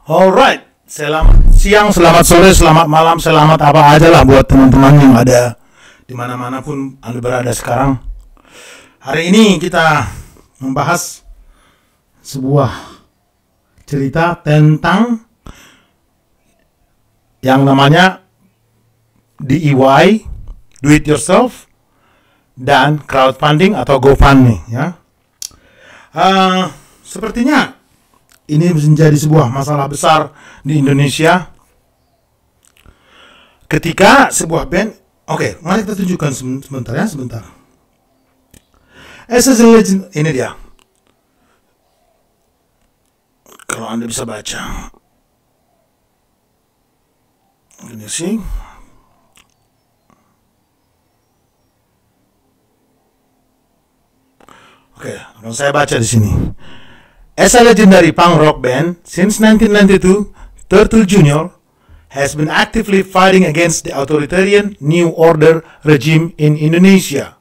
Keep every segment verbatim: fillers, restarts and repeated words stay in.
Alright, selamat siang, selamat sore, selamat malam, selamat apa aja lah buat teman-teman yang ada di mana-mana pun Anda berada sekarang. Hari ini kita membahas sebuah cerita tentang yang namanya D I Y, Do It Yourself, dan crowdfunding atau GoFundMe. Ya, uh, sepertinya ini menjadi sebuah masalah besar di Indonesia ketika sebuah band, oke, okay, mari kita tunjukkan sebentar ya, sebentar. As a Legend, ini dia. Kalau Anda bisa baca. Ini sih. Oke, okay, akan saya baca di sini. As a legendary punk rock band, since nineteen ninety-two, Turtle Junior has been actively fighting against the authoritarian New Order regime in Indonesia.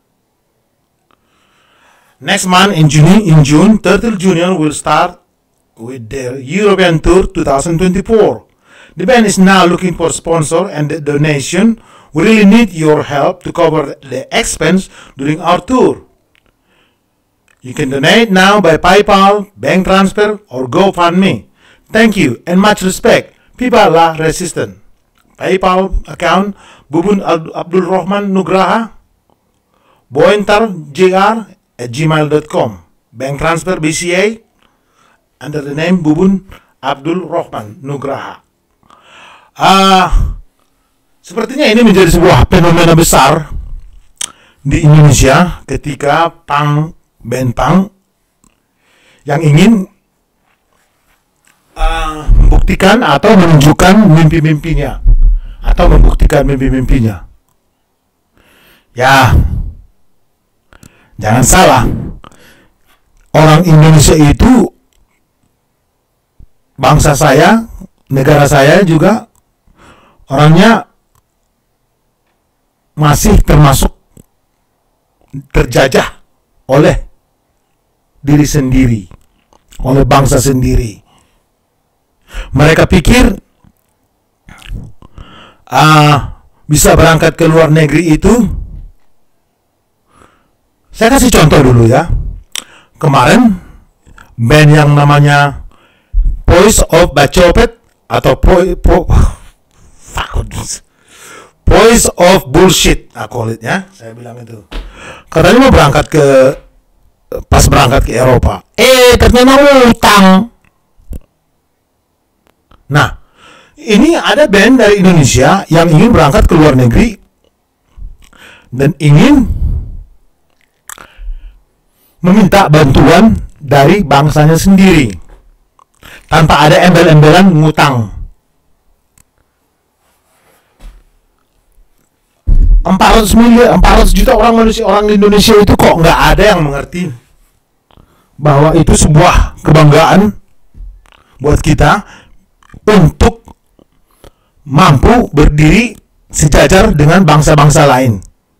Next month in June, in June, Turtle Junior will start with their European tour twenty twenty-four. The band is now looking for sponsor and the donation. We really need your help to cover the expense during our tour. You can donate now by PayPal, bank transfer, or GoFundMe. Thank you and much respect. Pipa La Resistant. PayPal account Bubun Abdul Rahman Nugraha, boentar jr at gmail dot com. Bank transfer B C A under the name Bubun Abdul Rahman Nugraha. Uh, sepertinya ini menjadi sebuah fenomena besar di Indonesia ketika punk band punk yang ingin uh, membuktikan atau menunjukkan mimpi-mimpinya atau membuktikan mimpi-mimpinya. Ya, jangan salah, orang Indonesia itu bangsa saya, negara saya juga orangnya masih termasuk terjajah oleh diri sendiri, oleh bangsa sendiri. Mereka pikir uh, bisa berangkat ke luar negeri itu. Saya kasih contoh dulu ya. Kemarin band yang namanya Voice of Bacopet atau po, po, Voice of Bullshit, I call it ya. Saya bilang itu. Katanya mau berangkat ke pas berangkat ke Eropa, eh ternyata utang. Nah, ini ada band dari Indonesia yang ingin berangkat ke luar negeri dan ingin meminta bantuan dari bangsanya sendiri tanpa ada embel-embelan ngutang. empat ratus miliar, empat ratus juta orang manusia, orang di Indonesia itu kok nggak ada yang mengerti bahwa itu sebuah kebanggaan buat kita untuk mampu berdiri sejajar dengan bangsa-bangsa lain.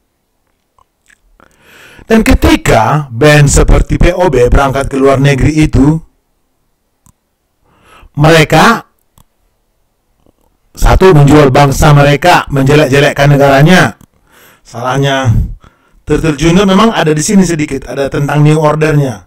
Dan ketika band seperti P O B berangkat ke luar negeri itu, mereka satu menjual bangsa mereka, menjelek-jelekkan negaranya. Salahnya Turtle Junior memang ada di sini sedikit, ada tentang New Order-nya.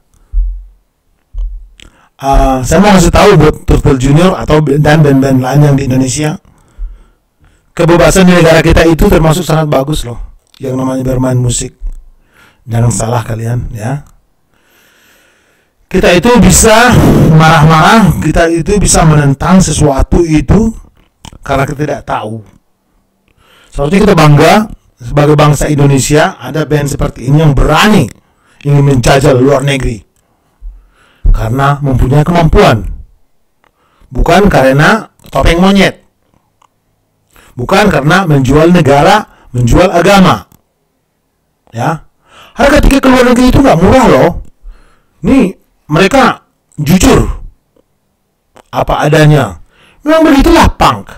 Uh, saya mau kasih tahu buat Turtle Junior atau dan band-band lain yang di Indonesia, kebebasan di negara kita itu termasuk sangat bagus loh, yang namanya bermain musik. Jangan salah kalian ya. Kita itu bisa marah-marah, kita itu bisa menentang sesuatu itu karena kita tidak tahu. Seperti kita bangga sebagai bangsa Indonesia, ada band seperti ini yang berani ingin menjajal luar negeri karena mempunyai kemampuan, bukan karena topeng monyet, bukan karena menjual negara, menjual agama. Ya, harga tiket ke luar negeri itu nggak murah loh. Nih, mereka jujur apa adanya. Memang begitulah punk.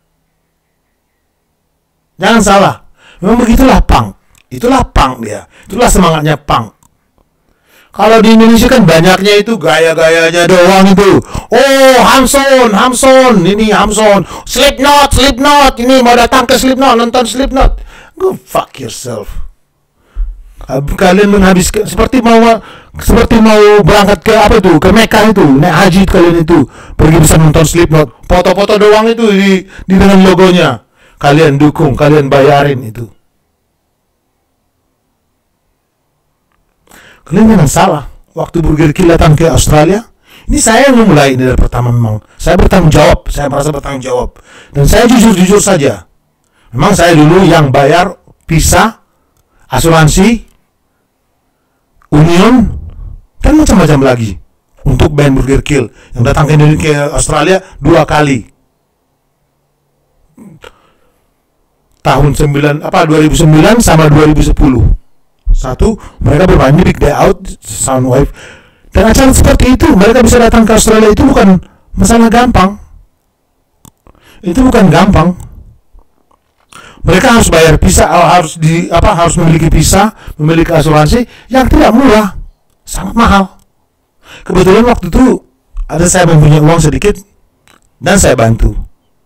Jangan salah. Memang begitulah punk. Itulah punk dia. Itulah semangatnya punk. Kalau di Indonesia kan banyaknya itu gaya-gayanya doang itu. Oh, Hamson, Hamson, ini Hamson. Slipknot, Slipknot, ini mau datang ke Slipknot, nonton Slipknot. Go fuck yourself. Kalian menghabiskan seperti mau seperti mau berangkat ke apa itu, ke Mekah itu, naik haji kalian itu, pergi bisa nonton Slipknot, foto-foto doang itu di, di dengan logonya. Kalian dukung, kalian bayarin itu. Kalian jangan salah. Waktu Burger Kill datang ke Australia, ini saya yang memulai ini dari pertama memang. Saya bertanggung jawab, saya merasa bertanggung jawab. Dan saya jujur-jujur saja. Memang saya dulu yang bayar visa, asuransi, union, dan macam-macam lagi untuk band Burger Kill yang datang ke Indonesia, ke Australia dua kali. Tahun sembilan apa dua ribu sembilan sama dua ribu sepuluh. Satu, mereka bermain di Big Day Out, Soundwave. Dan acara seperti itu, mereka bisa datang ke Australia itu bukan masalah gampang. Itu bukan gampang. Mereka harus bayar visa, harus di apa harus memiliki visa, memiliki asuransi yang tidak murah, sangat mahal. Kebetulan waktu itu ada saya mempunyai uang sedikit dan saya bantu.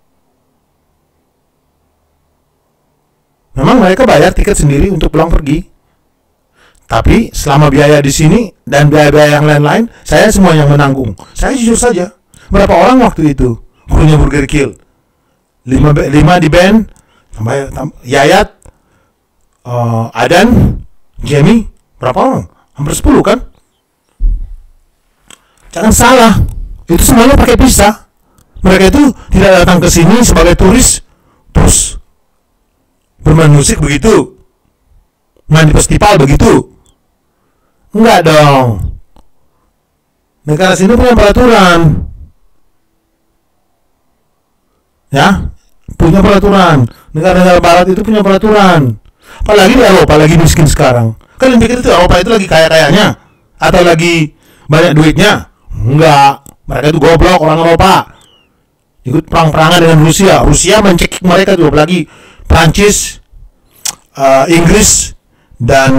Memang mereka bayar tiket sendiri untuk pulang pergi. Tapi selama biaya di sini dan biaya-biaya yang lain-lain, saya semua yang menanggung. Saya jujur saja. Berapa orang waktu itu krunya Burger Kill? Lima, lima di band, tambah, tambah Yayat, uh, Adan, Jamie, berapa orang? Hampir sepuluh kan? Jangan salah, itu semuanya pakai visa. Mereka itu tidak datang ke sini sebagai turis, terus bermain musik begitu, main di festival begitu. Enggak dong. Negara sini punya peraturan. Ya, punya peraturan. Negara-negara barat itu punya peraturan. Apalagi di Eropa lagi miskin sekarang. Kalian pikir itu Eropa itu lagi kaya-kayanya atau lagi banyak duitnya? Enggak. Mereka itu goblok orang Eropa. Ikut perang-perangan dengan Rusia. Rusia mencekik mereka tuh, apalagi Prancis, uh, Inggris, dan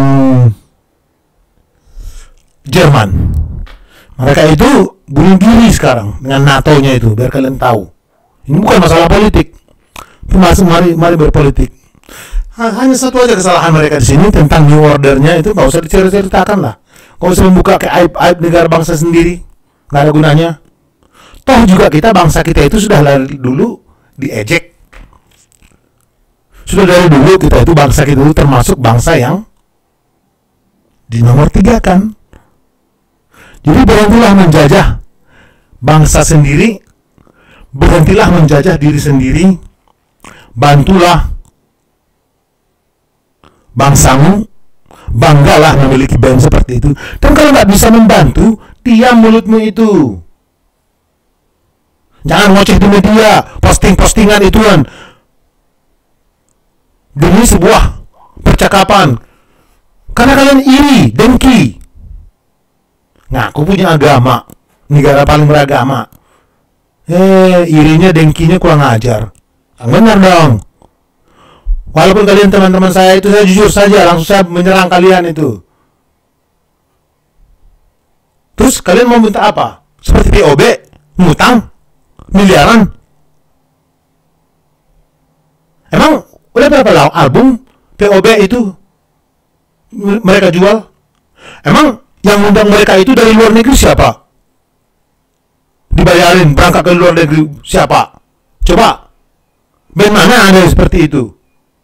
Jerman. Mereka itu bunuh diri sekarang dengan NATO-nya itu, biar kalian tahu. Ini bukan masalah politik. Masuk mari mari berpolitik. Hanya satu aja kesalahan mereka di sini tentang New Order-nya itu nggak usah diceritakan lah. Nggak usah membuka ke aib-aib negara bangsa sendiri. Nggak ada gunanya. Toh juga kita bangsa kita itu sudah dari dulu diejek. Sudah dari dulu kita itu bangsa kita itu termasuk bangsa yang di nomor tiga kan. Jadi berhentilah menjajah bangsa sendiri, berhentilah menjajah diri sendiri, bantulah bangsamu, banggalah memiliki band seperti itu. Dan kalau nggak bisa membantu, diam mulutmu itu. Jangan ngoceh di media, posting-postingan ituan demi sebuah percakapan. Karena kalian iri, dengki. Ngaku punya agama, negara paling beragama. Eh, irinya, dengkinya kurang ajar. Yang benar dong. Walaupun kalian teman-teman saya itu, saya jujur saja, langsung saya menyerang kalian itu. Terus kalian mau minta apa? Seperti P O B, ngutang, miliaran. Emang udah berapa album P O B itu mereka jual? Emang yang undang mereka itu dari luar negeri siapa? Dibayarin berangkat ke luar negeri siapa? Coba, band mana ada seperti itu?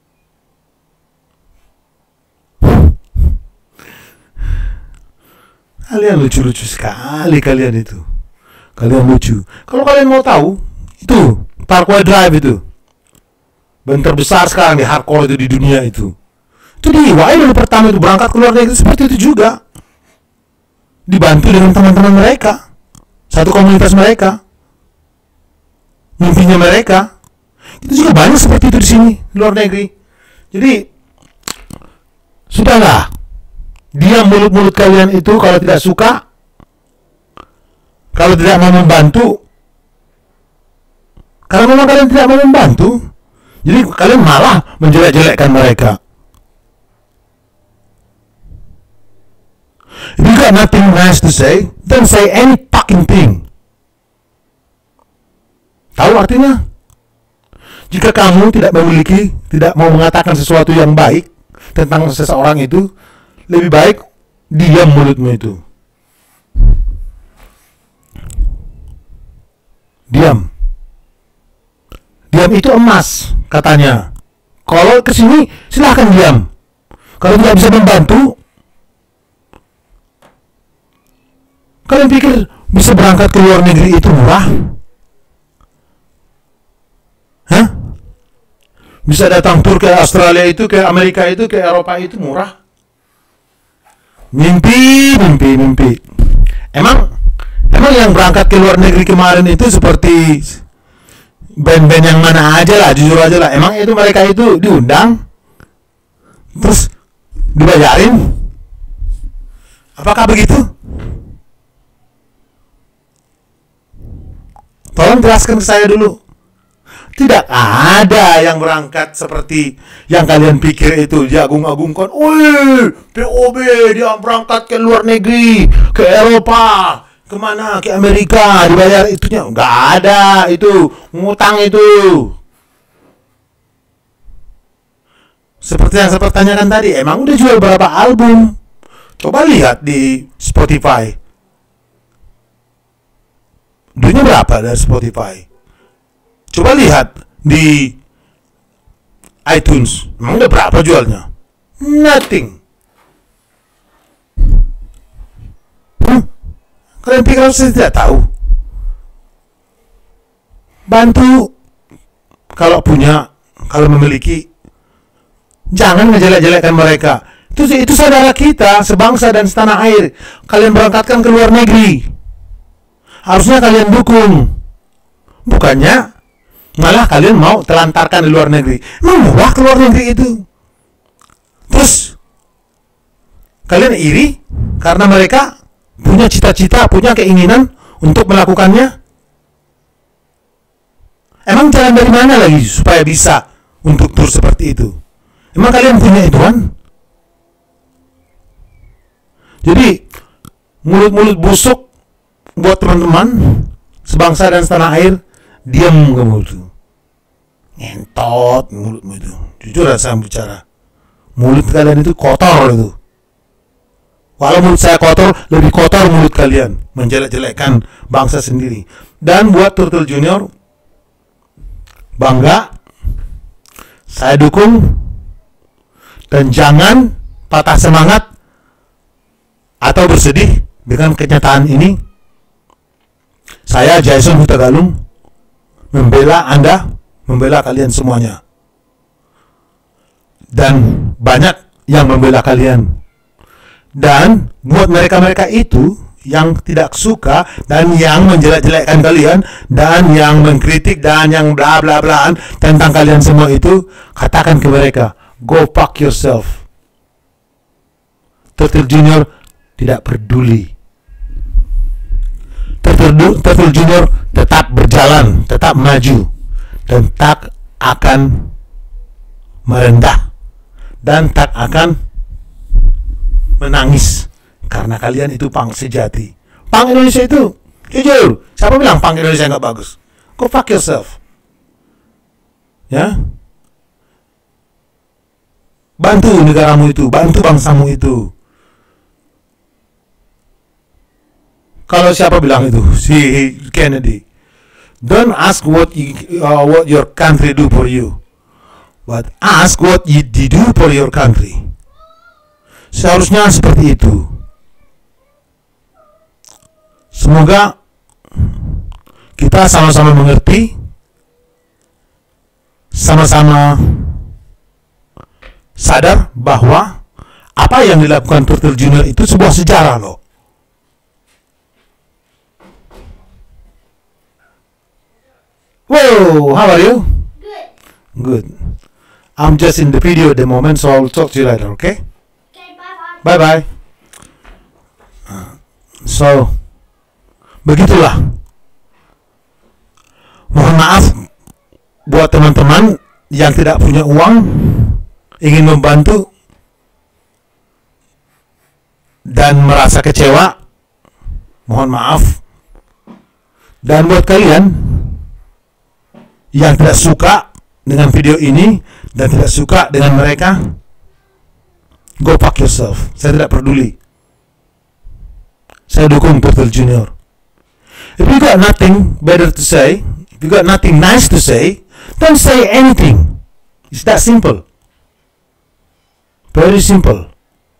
Kalian lucu-lucu sekali kalian itu. Kalian lucu. Kalau kalian mau tahu, itu Parkway Drive itu band terbesar sekarang di hardcore itu di dunia itu. Itu di W A I dulu pertama itu berangkat ke luar negeri seperti itu juga. Dibantu dengan teman-teman mereka, satu komunitas mereka, mimpinya mereka. Itu juga banyak seperti itu di sini, di luar negeri. Jadi sudahlah, diam mulut-mulut kalian itu kalau tidak suka, kalau tidak mau membantu. Karena memang kalian tidak mau membantu, jadi kalian malah menjelek-jelekkan mereka. If you got nothing nice to say, then say any fucking thing. Tahu artinya? Jika kamu tidak memiliki, tidak mau mengatakan sesuatu yang baik tentang seseorang itu, lebih baik diam mulutmu itu. Diam. Diam itu emas, katanya. Kalau kesini, silahkan diam. Kalau tidak bisa membantu, kalian pikir bisa berangkat ke luar negeri itu murah? Hah? Bisa datang tur ke Australia itu, ke Amerika itu, ke Eropa itu murah? Mimpi, mimpi, mimpi. Emang, emang yang berangkat ke luar negeri kemarin itu seperti band-band yang mana aja lah, jujur aja lah. Emang itu mereka itu diundang, terus dibayarin? Apakah begitu? Tolong jelaskan ke saya dulu. Tidak ada yang berangkat seperti yang kalian pikir itu, diagung-agungkan. Wih, P O B dia berangkat ke luar negeri, ke Eropa, kemana, ke Amerika, dibayar itunya. Nggak ada itu, ngutang itu. Seperti yang saya pertanyakan tadi, emang udah jual berapa album? Coba lihat di Spotify. Duitnya berapa dari Spotify? Coba lihat di iTunes, emang udah berapa jualnya? Nothing. Hmm? Kalian pikir saya tidak tahu? Bantu kalau punya, kalau memiliki, jangan ngejelek-jelekkan mereka. Itu itu saudara kita, sebangsa dan setanah air. Kalian berangkatkan ke luar negeri, harusnya kalian dukung. Bukannya malah kalian mau telantarkan di luar negeri. Emang murah ke luar negeri itu? Terus kalian iri karena mereka punya cita-cita, punya keinginan untuk melakukannya? Emang jalan dari mana lagi supaya bisa untuk tur seperti itu? Emang kalian punya itu kan? Jadi mulut-mulut busuk buat teman-teman sebangsa dan setanah air, diam kamu itu. Ngentot mulutmu itu. Jujur saya bicara, mulut kalian itu kotor itu. Walau mulut saya kotor, lebih kotor mulut kalian menjelek-jelekkan bangsa sendiri. Dan buat Turtle Junior, bangga, saya dukung, dan jangan patah semangat atau bersedih dengan kenyataan ini. Saya Jason Hutagalung membela Anda, membela kalian semuanya, dan banyak yang membela kalian. Dan buat mereka-mereka itu yang tidak suka dan yang menjelek-jelekkan kalian dan yang mengkritik dan yang bla bla bla tentang kalian semua itu, katakan ke mereka, go fuck yourself. Turtle Junior tidak peduli. Turtle, Turtle Junior tetap berjalan, tetap maju, dan tak akan merendah, dan tak akan menangis karena kalian itu punk sejati. Punk Indonesia itu, jujur, siapa bilang punk Indonesia nggak bagus? Go fuck yourself. Ya, bantu negaramu itu, bantu bangsamu itu. Kalau siapa bilang itu, si Kennedy, don't ask what you, uh, what your country do for you, but ask what you do for your country. Seharusnya seperti itu. Semoga kita sama-sama mengerti, sama-sama sadar bahwa apa yang dilakukan Turtle Junior itu sebuah sejarah loh. Whoa, how are you? Good. Good. I'm just in the video at the moment, so I'll talk to you later, okay? Okay, bye-bye. Bye-bye. So, begitulah. Mohon maaf buat teman-teman yang tidak punya uang, ingin membantu, dan merasa kecewa, mohon maaf. Dan buat kalian yang tidak suka dengan video ini dan tidak suka dengan mereka, go fuck yourself. Saya tidak peduli. Saya dukung Turtle Junior. If you got nothing better to say, if you got nothing nice to say, don't say anything. It's that simple. Very simple.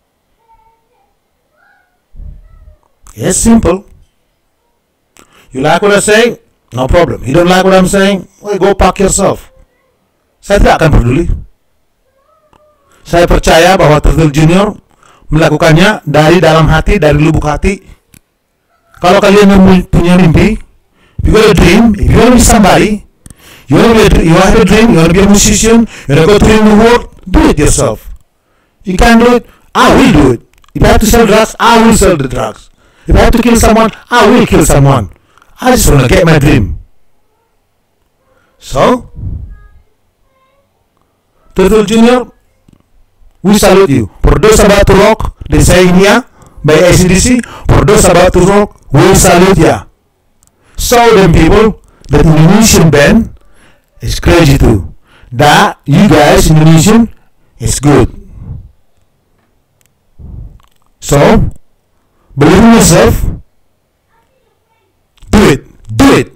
Yes, simple. You like what I say? No problem. You don't like what I'm saying? Well, go fuck yourself. Saya tidak akan peduli. Saya percaya bahwa Turtle Junior melakukannya dari dalam hati, dari lubuk hati. Kalau kalian punya mimpi, if you got a dream, if you want to be somebody, you want to be a, you have a dream, you want to be a musician, you want to go to the world, do it yourself. You can't do it, I will do it. If I have to sell drugs, I will sell the drugs. If I have to kill someone, I will kill someone. I just want to get my dream. So, Turtle Junior, we salute you. For those about to rock, they say in here, by A C D C, for those about to rock, we salute ya. Show them people that Indonesian band is crazy too. That you guys Indonesian is good. So, believe in yourself. Do it. Do it.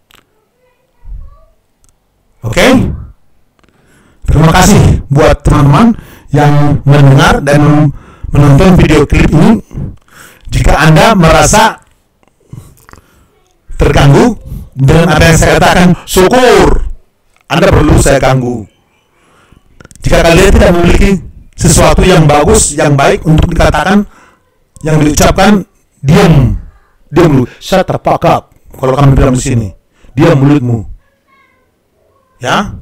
Oke? Okay? Terima kasih buat teman-teman yang mendengar dan menonton video klip ini. Jika Anda merasa terganggu dengan apa yang saya katakan, syukur Anda perlu saya ganggu. Jika kalian tidak memiliki sesuatu yang bagus, yang baik untuk dikatakan, yang diucapkan, diam. Diam dulu. Shut the fuck up. Kalau kamu bilang di sini, diam mulutmu. Ya?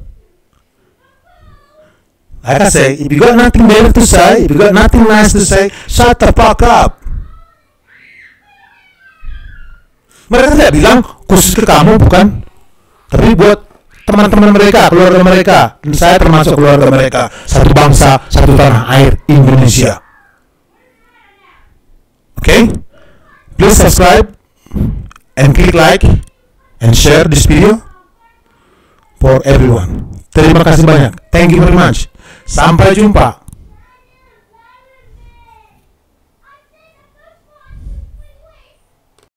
Like I say, if you got nothing better to say, if you got nothing nice to say, shut the fuck up. Mereka tidak bilang khusus ke kamu, bukan? Tapi buat teman-teman mereka, keluarga mereka, dan saya termasuk keluarga mereka. Satu bangsa, satu tanah air, Indonesia. Okay? Please subscribe and click like and share this video for everyone. Terima kasih banyak. Thank you very much. Sampai jumpa.